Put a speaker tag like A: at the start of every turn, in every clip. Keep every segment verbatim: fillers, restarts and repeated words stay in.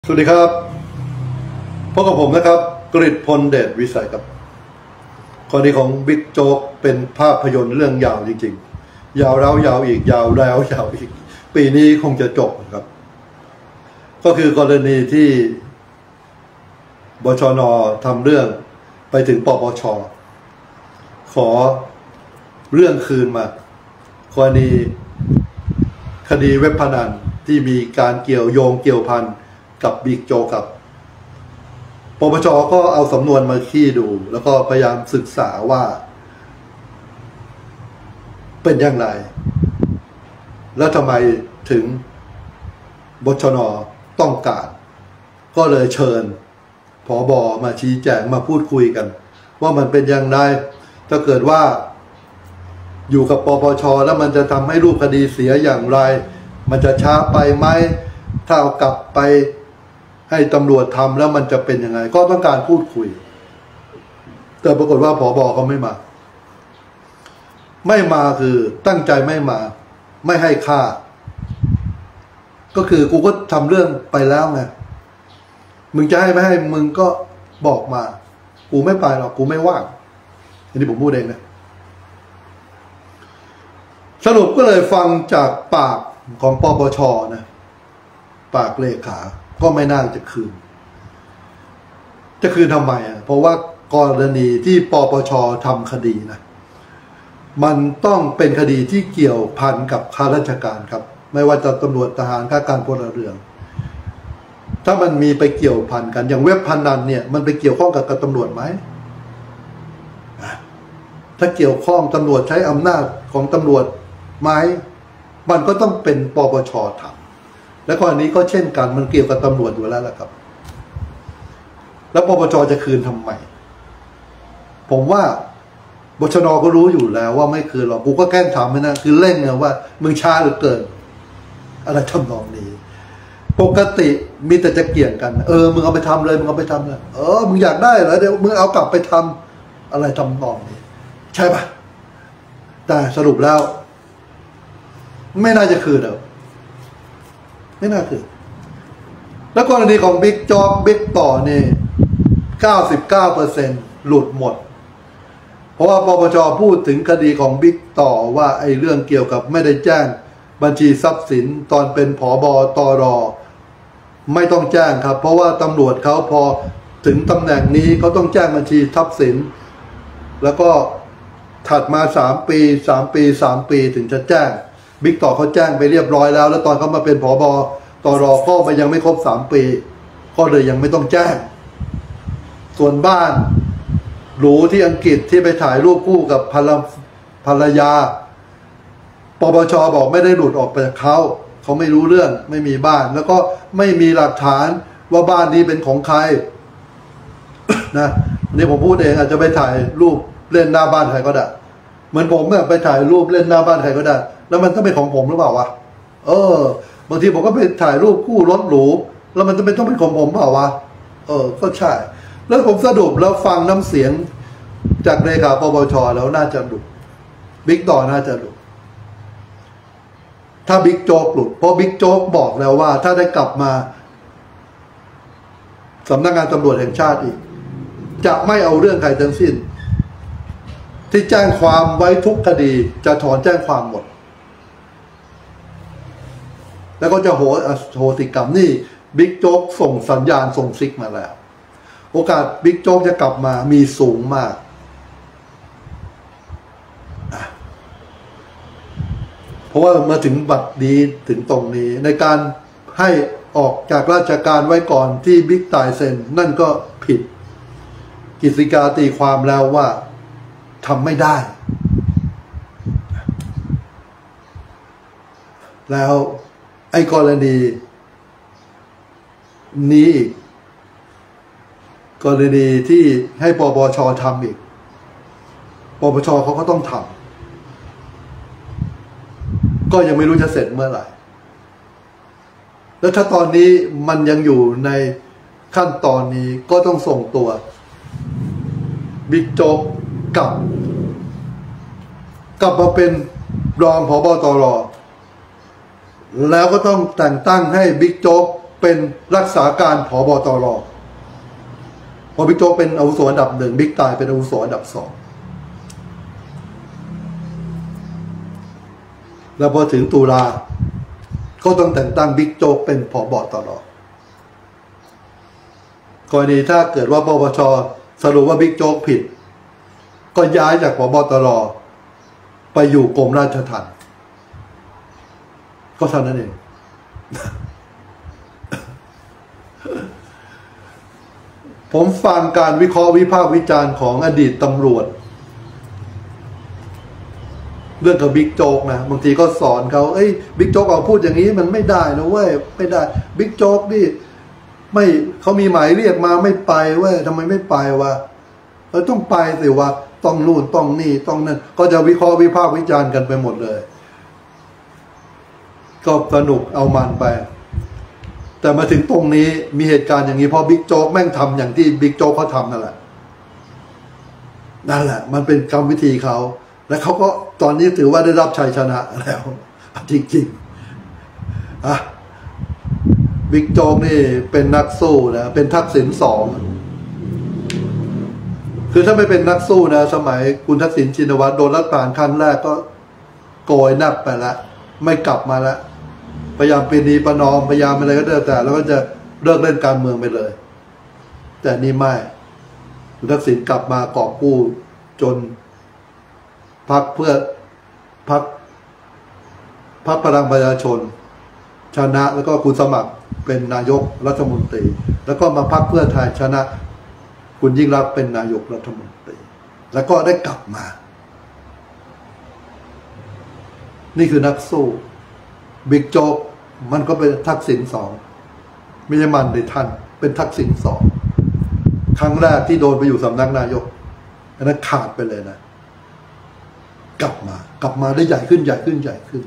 A: สวัสดีครับพบกับผมนะครับกฤษพลเดชวิสัยครับกรณีของบิ๊กโจ๊กเป็นภาพยนตร์เรื่องยาวจริงๆยาวแล้วยาวอีกยาวแล้วยาวอีกปีนี้คงจะจบครับก็คือกรณีที่บชน.ทำเรื่องไปถึงปปช.ขอเรื่องคืนมากรณีคดีเว็บพนันที่มีการเกี่ยวโยงเกี่ยวพันกับบิ๊กโจ๊กครับปปช.ก็เอาสำนวนมาขี้ดูแล้วก็พยายามศึกษาว่าเป็นอย่างไรแล้วทำไมถึงบชน.ต้องการก็เลยเชิญผบ.มาชี้แจงมาพูดคุยกันว่ามันเป็นอย่างไรถ้าเกิดว่าอยู่กับปปช.แล้วมันจะทำให้รูปคดีเสียอย่างไรมันจะช้าไปไหมถ้าเอากลับไปให้ตำรวจทำแล้วมันจะเป็นยังไงก็ต้องการพูดคุยแต่ปรากฏว่าผบ.เขาไม่มาไม่มาคือตั้งใจไม่มาไม่ให้ค่าก็คือกูก็ทำเรื่องไปแล้วไงมึงจะให้ไม่ให้มึงก็บอกมากูไม่ไปหรอกกูไม่ว่างอันนี้ผมพูดเองนะสรุปก็เลยฟังจากปากของปปช.นะปากเลขาก็ไม่น่าจะคืนจะคืนทำไมอ่ะเพราะว่ากรณีที่ปปช.ทำคดีนะมันต้องเป็นคดีที่เกี่ยวพันกับข้าราชการครับไม่ว่าจะตำรวจทหารข้าการพลเรือนถ้ามันมีไปเกี่ยวพันกันอย่างเว็บพนันเนี่ยมันไปเกี่ยวข้องกับตำรวจไหมถ้าเกี่ยวข้องตำรวจใช้อำนาจของตำรวจไหมมันก็ต้องเป็นปปช.ทำและกรณีก็เช่นกันมันเกี่ยวกับตำรวจอยู่แล้วล่ะครับแล้วปปช.จะคืนทำไมผมว่าบชน.ก็รู้อยู่แล้วว่าไม่คืนหรอกกูก็แกล้งถามไม่นะคือเล่นไงว่ามึงช้าหรือเกินอะไรทำนองนี้ปกติมีแต่จะเกี่ยงกันเออมึงเอาไปทำเลยมึงเอาไปทำเลยเออมึงอยากได้เหรอเดี๋ยวมึงเอากลับไปทำอะไรทำนองนี้ใช่ปะแต่สรุปแล้วไม่น่าจะคืนหรอกไม่น่าคืนแล้วกรณีของบิ๊กโจ๊กบิ๊กต่อนี่เก้าสิบเก้าเปอร์เซ็นต์หลุดหมดเพราะว่าปปช.พูดถึงคดีของบิ๊กต่อว่าไอ้เรื่องเกี่ยวกับไม่ได้แจ้งบัญชีทรัพย์สินตอนเป็นผบ.ตร.ไม่ต้องแจ้งครับเพราะว่าตำรวจเขาพอถึงตำแหน่งนี้เขาต้องแจ้งบัญชีทรัพย์สินแล้วก็ถัดมาสามปีสามปีสามปีถึงจะแจ้งบิ๊กต่อเขาแจ้งไปเรียบร้อยแล้วแล้วตอนเขามาเป็นผบ.ตร.ก็ไปยังไม่ครบสามปีก็เลยยังไม่ต้องแจ้งส่วนบ้านหรูที่อังกฤษที่ไปถ่ายรูปคู่กับภรรภรรยาปปช.บอกไม่ได้หลุดออกไปจากเขาเขาไม่รู้เรื่องไม่มีบ้านแล้วก็ไม่มีหลักฐานว่าบ้านนี้เป็นของใคร นะนี่ผมพูดเองอาจจะไปถ่ายรูปเล่นหน้าบ้านใครก็ได้เหมือนผมเนี่ยไปถ่ายรูปเล่นหน้าบ้านใครก็ได้แล้วมันต้องเป็นของผมหรือเปล่าวะเออบางทีผมก็ไปถ่ายรูปคู่รถหรูแล้วมันจะเป็นต้องเป็นของผมเปล่าวะเออก็ใช่แล้วผมสรุปแล้วฟังน้ำเสียงจากเลขาปปช.แล้วน่าจะหลุดบิ๊กต่อน่าจะหลุดถ้าบิ๊กโจ๊กหลุดเพราะบิ๊กโจ๊กบอกแล้วว่าถ้าได้กลับมาสำนักงานตำรวจแห่งชาติอีกจะไม่เอาเรื่องใครทั้งสิ้นที่แจ้งความไว้ทุกคดีจะถอนแจ้งความหมดแล้วก็จะโหโหติกรรมนี่บิ๊กโจ๊กส่งสัญญาณส่งซิกมาแล้วโอกาสบิ๊กโจ๊กจะกลับมามีสูงมากเพราะว่ามาถึงบัดนี้ถึงตรงนี้ในการให้ออกจากราชการไว้ก่อนที่บิ๊กตายเซ็นนั่นก็ผิดกฤษฎีกาตีความแล้วว่าทำไม่ได้แล้วไอ้กรณีนี้อีกกรณีที่ให้ปปช.ทำอีกปปช.เขาก็ต้องทำก็ยังไม่รู้จะเสร็จเมื่อไหร่แล้วถ้าตอนนี้มันยังอยู่ในขั้นตอนนี้ก็ต้องส่งตัวบิ๊กโจ๊กกลับกลับมาเป็นรองผบ.ตร.แล้วก็ต้องแต่งตั้งให้บิ๊กโจ๊กเป็นรักษาการผบตรพอบิ๊กโจ๊กเป็นอาวุโสอันดับหนึ่งบิ๊กตายเป็นอาวุโสอันดับสองแล้วพอถึงตุลาก็ต้องแต่งตั้งบิ๊กโจ๊กเป็นผบตรกรณีถ้าเกิดว่าปปชสรุปว่าบิ๊กโจ๊กผิดก็ย้ายจากผบตรไปอยู่กรมราชทัณฑ์ก็เท่านั้นเองผมฟังการวิเคราะห์วิพากษ์วิจารณ์ของอดีตตำรวจเรื่องกับบิ๊กโจ๊กนะบางทีก็สอนเขาเอ้ยบิ๊กโจ๊กเอาพูดอย่างนี้มันไม่ได้นะเว้ยไม่ได้บิ๊กโจ๊กนี่ไม่เขามีหมายเรียกมาไม่ไปเว้ยทำไมไม่ไปวะเออต้องไปสิวะต้องนู่นต้องนี่ต้องนั่นก็จะวิเคราะห์วิพากษ์วิจารณ์กันไปหมดเลยก็สนุกเอามันไปแต่มาถึงตรงนี้มีเหตุการณ์อย่างนี้พอบิ๊กโจ๊กแม่งทำอย่างที่บิ๊กโจ๊กเขาทำนั่นแหละนั่นแหละมันเป็นกรรมวิธีเขาและเขาก็ตอนนี้ถือว่าได้รับชัยชนะแล้วจริงๆอ่ะบิ๊กโจ๊กนี่เป็นนักสู้นะเป็นทักษิณสองคือถ้าไม่เป็นนักสู้นะสมัยคุณทักษิณชินวัตรโดนรัฐประหารครั้งแรกก็โกยนับไปแล้วไม่กลับมาแล้วพยายามเป็นนีประนอมพยายามอะไรก็ได้แต่แล้วก็จะเลิกเล่นการเมืองไปเลยแต่นี่ไม่คุณทักษิณกลับมากอบกู้จนพรรคเพื่อพรรคพรรคพลังประชาชนชนะแล้วก็คุณสมัครเป็นนายกรัฐมนตรีแล้วก็มาพรรคเพื่อไทยชนะคุณยิ่งรักษณ์เป็นนายกรัฐมนตรีแล้วก็ได้กลับมานี่คือนักสู้บิ๊กโจ๊กมันก็เป็นทักษิณสองไม่ใช่มันในท่านเป็นทักษิณสองครั้งแรกที่โดนไปอยู่สำนักนายกอันนั้นขาดไปเลยนะกลับมากลับมาได้ใหญ่ขึ้นใหญ่ขึ้นใหญ่ขึ้น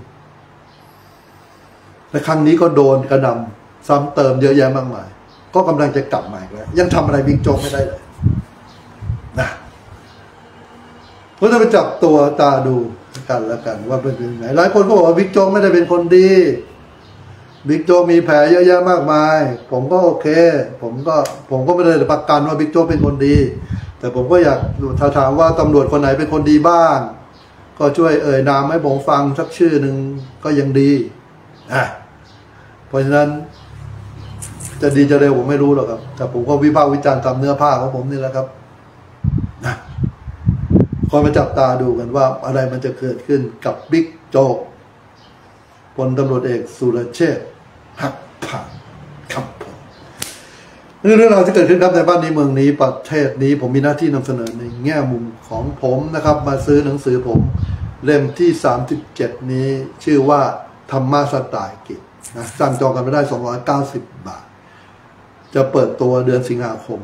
A: แต่ครั้งนี้ก็โดนกระนำซ้ำเติมเยอะแยะมากมายก็กำลังจะกลับมาอีกแล้วยังทำอะไรบิ๊กโจ๊กไม่ได้เลยนะก็จะไปจับตัวตาดูกันแล้วกันว่าเป็นยังไงหลายคนก็บอกว่าบิ๊กโจ๊กไม่ได้เป็นคนดีบิ๊กโจ๊กมีแผลเยอะแยะมากมายผมก็โอเคผมก็ผมก็ไม่ได้ประกันว่าบิ๊กโจ๊กเป็นคนดีแต่ผมก็อยากถ้าถามว่าตำรวจคนไหนเป็นคนดีบ้างก็ช่วยเอ่ยนามให้ผมฟังสักชื่อหนึ่งก็ยังดีอ่ะเพราะฉะนั้นจะดีจะเร็วผมไม่รู้หรอกครับแต่ผมก็วิพากษ์วิจารณ์ตามเนื้อผ้าของผมนี่แหละครับนะคอยมาจับตาดูกันว่าอะไรมันจะเกิดขึ้นกับบิ๊กโจ๊กพลตำรวจเอกสุรเชษฐ์หักพานครับผมเรื่องราวที่เกิดขึ้นครับในบ้านนี้เมืองนี้ประเทศนี้ผมมีหน้าที่นำเสนอในแง่มุมของผมนะครับมาซื้อหนังสือผมเล่มที่สามสิบเจ็ดนี้ชื่อว่าธรรมะสไตล์กิจนะสั่งจองกันไม่ได้สองร้อยเก้าสิบบาทจะเปิดตัวเดือนสิงหาคม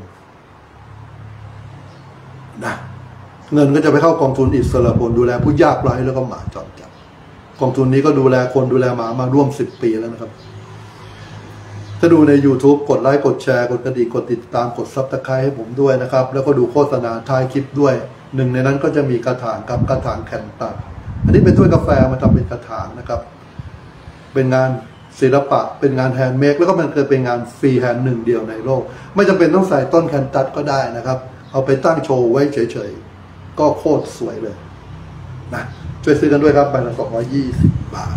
A: นะเงินก็จะไปเข้ากองทุนอิสระพลดูแลผู้ยากไร้แล้วก็หมาจรจัดกองทุนนี้ก็ดูแลคนดูแลหมามาร่วมสิบปีแล้วนะครับถ้าดูใน YouTube กดไลค์กดแชร์กดกระดิ่งกดติดตามกดซับสไครต์ให้ผมด้วยนะครับแล้วก็ดูโฆษณาท้ายคลิปด้วยหนึ่งในนั้นก็จะมีกระถางกับกระถางแคนตัสอันนี้เป็นถ้วยกาแฟมาทำเป็นกระถางนะครับเป็นงานศิลปะเป็นงานแฮนด์เมดแล้วก็มันเกิดเป็นงานฟรีแฮนด์หนึ่งเดียวในโลกไม่จำเป็นต้องใส่ต้นแคนตัสก็ได้นะครับเอาไปตั้งโชว์ไว้เฉยๆก็โคตรสวยเลยนะช่วยซื้อกันด้วยครับใบละสองร้อยยี่สิบบาท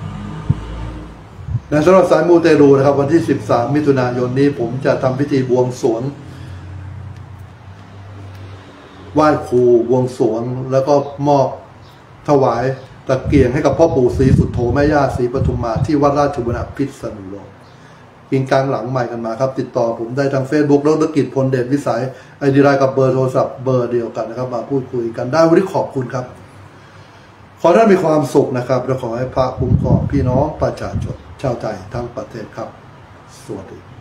A: นะสำหรับสายมูเตลูนะครับวันที่สิบสามมิถุนายนนี้ผมจะทำพิธีบวงสรวงไหว้ครูบวงสรวงแล้วก็มอบถวายตะเกียงให้กับพ่อปู่ศรีสุโธแม่ย่าศรีปทุมมาที่วัดราชบุรณะพิษณุโลกกินกลางหลังใหม่กันมาครับติดต่อผมได้ทาง Facebook ดร.กิจพลเดชวิสัยไอดีไลน์กับเบอร์โทรศัพท์เบอร์เดียวกันนะครับมาพูดคุยกันได้วันนี้ขอบคุณครับขอท่านมีความสุขนะครับและขอให้พระคุ้มครองพี่น้องประชาชนชาวไทยทั้งประเทศครับสวัสดี